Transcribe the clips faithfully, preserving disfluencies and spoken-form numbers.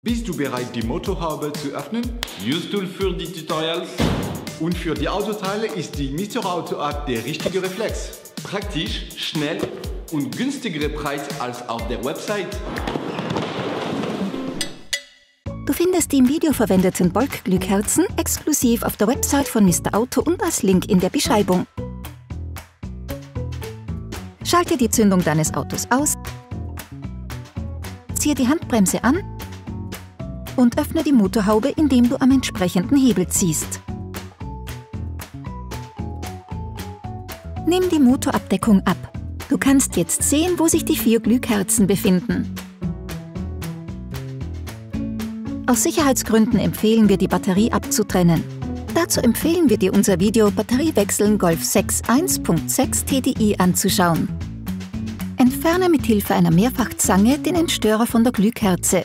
Bist du bereit, die Motorhaube zu öffnen? Usetool für die Tutorials. Und für die Autoteile ist die Mister Auto App der richtige Reflex. Praktisch, schnell und günstigere Preis als auf der Website. Du findest die im Video verwendeten Bulk-Glühkerzen exklusiv auf der Website von Mister Auto und als Link in der Beschreibung. Schalte die Zündung deines Autos aus, ziehe die Handbremse an und öffne die Motorhaube, indem du am entsprechenden Hebel ziehst. Nimm die Motorabdeckung ab. Du kannst jetzt sehen, wo sich die vier Glühkerzen befinden. Aus Sicherheitsgründen empfehlen wir, die Batterie abzutrennen. Dazu empfehlen wir dir unser Video Batteriewechseln Golf sechs eins Punkt sechs T D I anzuschauen. Entferne mit Hilfe einer Mehrfachzange den Entstörer von der Glühkerze.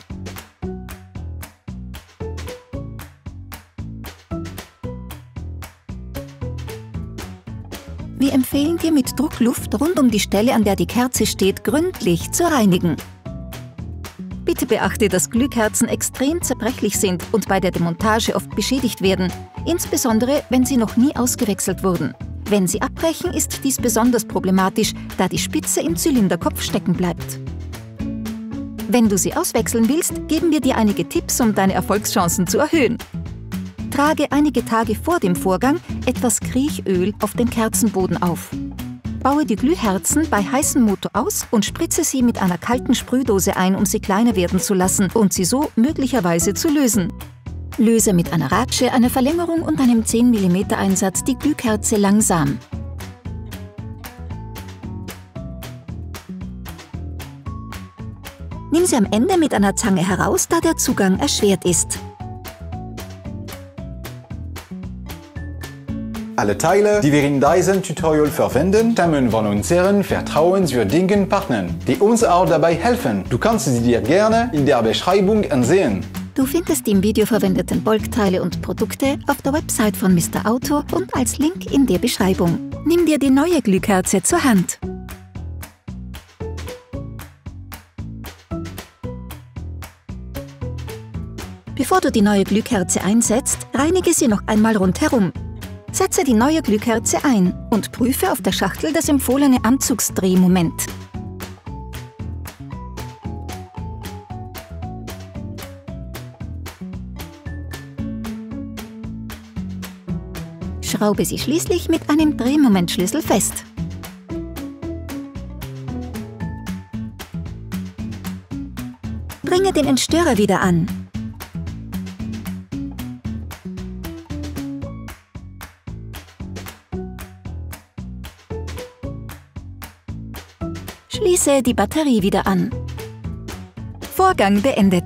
Wir empfehlen dir, mit Druckluft rund um die Stelle, an der die Kerze steht, gründlich zu reinigen. Bitte beachte, dass Glühkerzen extrem zerbrechlich sind und bei der Demontage oft beschädigt werden, insbesondere wenn sie noch nie ausgewechselt wurden. Wenn sie abbrechen, ist dies besonders problematisch, da die Spitze im Zylinderkopf stecken bleibt. Wenn du sie auswechseln willst, geben wir dir einige Tipps, um deine Erfolgschancen zu erhöhen. Trage einige Tage vor dem Vorgang etwas Kriechöl auf den Kerzenboden auf. Baue die Glühherzen bei heißem Motor aus und spritze sie mit einer kalten Sprühdose ein, um sie kleiner werden zu lassen und sie so möglicherweise zu lösen. Löse mit einer Ratsche, einer Verlängerung und einem zehn Millimeter Einsatz die Glühkerze langsam. Nimm sie am Ende mit einer Zange heraus, da der Zugang erschwert ist. Alle Teile, die wir in diesem Tutorial verwenden, stammen von unseren vertrauenswürdigen Partnern, die uns auch dabei helfen. Du kannst sie dir gerne in der Beschreibung ansehen. Du findest die im Video verwendeten Bulkteile und Produkte auf der Website von Mister Auto und als Link in der Beschreibung. Nimm dir die neue Glühkerze zur Hand. Bevor du die neue Glühkerze einsetzt, reinige sie noch einmal rundherum. Setze die neue Glühkerze ein und prüfe auf der Schachtel das empfohlene Anzugsdrehmoment. Schraube sie schließlich mit einem Drehmomentschlüssel fest. Bringe den Entstörer wieder an. Schließe die Batterie wieder an. Vorgang beendet.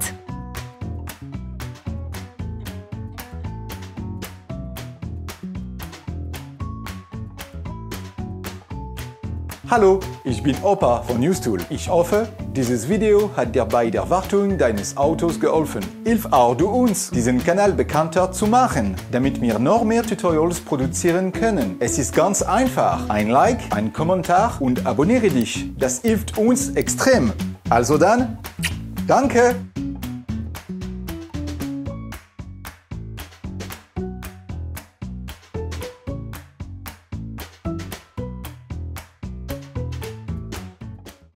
Hallo, ich bin Opa von Usetool. Ich hoffe, dieses Video hat dir bei der Wartung deines Autos geholfen. Hilf auch du uns, diesen Kanal bekannter zu machen, damit wir noch mehr Tutorials produzieren können. Es ist ganz einfach. Ein Like, ein Kommentar und abonniere dich. Das hilft uns extrem. Also dann, danke!